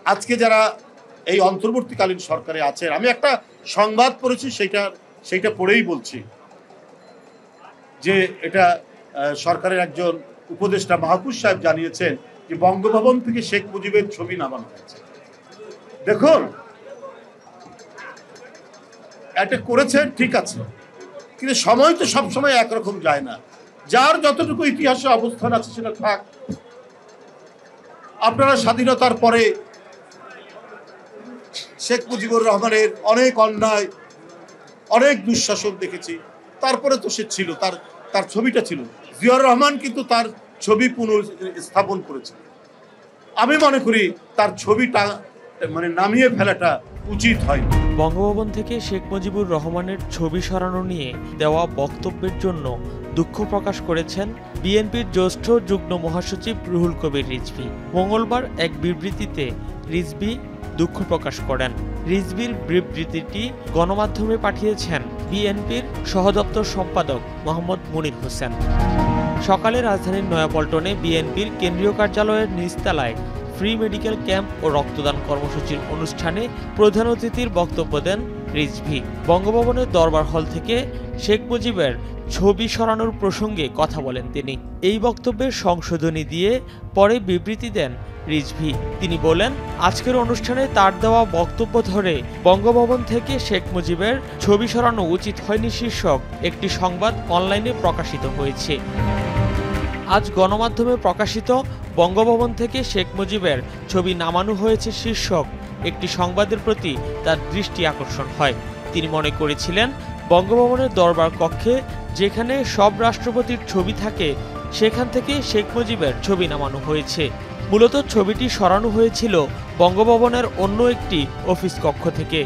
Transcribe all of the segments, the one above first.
আজকে যারা এই অন্তর্বর্তীকালীন সরকারে আছেন, আমি একটা সংবাদ পড়েছি, সেইটা পড়েই বলছি যে এটা সরকারের একজন উপদেষ্টা মাহফুজ সাহেব জানিয়েছেন যে বঙ্গভবন থেকে শেখ মুজিবের ছবি নামানো হয়েছে। দেখুন, এটা করেছেন ঠিক আছে, কিন্তু সময় তো সবসময় একরকম যায় না। যার যতটুকু ইতিহাসে অবস্থান আছে সেটা থাক। আপনারা স্বাধীনতার পরে শেখ মুজিবুর রহমানের অনেক অন্যায়, অনেক দুঃশাসন দেখেছি, তারপরে তো সে ছিল, তার ছবিটা ছিল। জিয়াউর রহমান কিন্তু তার ছবি পুনঃস্থাপন করেছে। আমি মনে করি তার ছবিটা নামিয়ে ফেলাটা উচিত হয়। বঙ্গভবন থেকে শেখ মুজিবুর রহমানের ছবি সরানো নিয়ে দেওয়া বক্তব্যের জন্য দুঃখ প্রকাশ করেছেন বিএনপির জ্যেষ্ঠ যুগ্ম মহাসচিব রুহুল কবির রিজভী। মঙ্গলবার এক বিবৃতিতে রিজভী দুঃখ প্রকাশ করেন। রিজভীর বিবৃতিটি গণমাধ্যমে পাঠিয়েছেন বিএনপির সহদপ্তর সম্পাদক মোহাম্মদ মুনির হোসেন। সকালে রাজধানীর নয়াপল্টনে বিএনপির কেন্দ্রীয় কার্যালয়ের নিচতলায় ফ্রি মেডিকেল ক্যাম্প ও রক্তদান কর্মসূচির অনুষ্ঠানে প্রধান অতিথির বক্তব্য দেন রিজভী। বঙ্গভবনের দরবার হল থেকে শেখ মুজিবের ছবি সরানোর প্রসঙ্গে কথা বলেন তিনি। এই বক্তব্যের সংশোধনী দিয়ে পরে বিবৃতি দেন রিজভী। তিনি বলেন, আজকের অনুষ্ঠানে তার দেওয়া বক্তব্য ধরে বঙ্গভবন থেকে শেখ মুজিবের ছবি সরানো উচিত হয়নি শীর্ষক একটি সংবাদ অনলাইনে প্রকাশিত হয়েছে। আজ গণমাধ্যমে প্রকাশিত বঙ্গভবন থেকে শেখ মুজিবের ছবি নামানো হয়েছে শীর্ষক একটি সংবাদের প্রতি তার দৃষ্টি আকর্ষণ হয়। তিনি মনে করেছিলেন বঙ্গভবনের দরবার কক্ষে যেখানে সব রাষ্ট্রপতির ছবি থাকে সেখান থেকে শেখ মুজিবের ছবি নামানো হয়েছে। মূলত ছবিটি সরানো হয়েছিল বঙ্গভবনের অন্য একটি অফিস কক্ষ থেকে।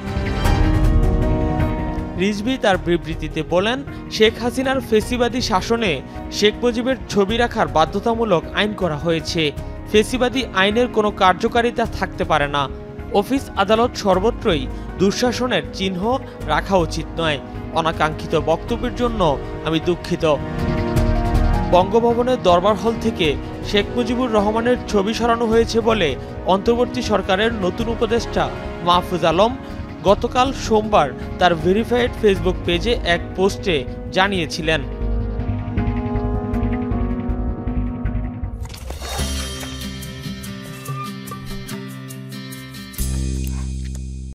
রিজভী তার বিবৃতিতে বলেন, শেখ হাসিনার ফেসিবাদী শাসনে শেখ মুজিবের ছবি রাখার বাধ্যতামূলক আইন করা হয়েছে। ফেসিবাদী আইনের কোনো কার্যকারিতা থাকতে পারে না। অফিস আদালত সর্বত্রই দুঃশাসনের চিহ্ন রাখা উচিত নয়। অনাকাঙ্ক্ষিত বক্তব্যের জন্য আমি দুঃখিত। বঙ্গভবনের দরবার হল থেকে শেখ মুজিবুর রহমানের ছবি সরানো হয়েছে বলে অন্তর্বর্তী সরকারের নতুন উপদেষ্টা মাহফুজ আলম গতকাল সোমবার তার ভেরিফাইড ফেসবুক পেজে এক পোস্টে জানিয়েছিলেন।